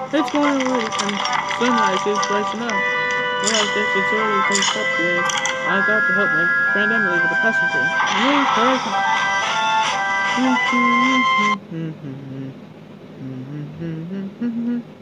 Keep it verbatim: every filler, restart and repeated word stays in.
It's morning already, and sunrise is rising up. Well, I guess it's early to wake up today. I got to help my friend Emily with the passenger. Wait, hurry.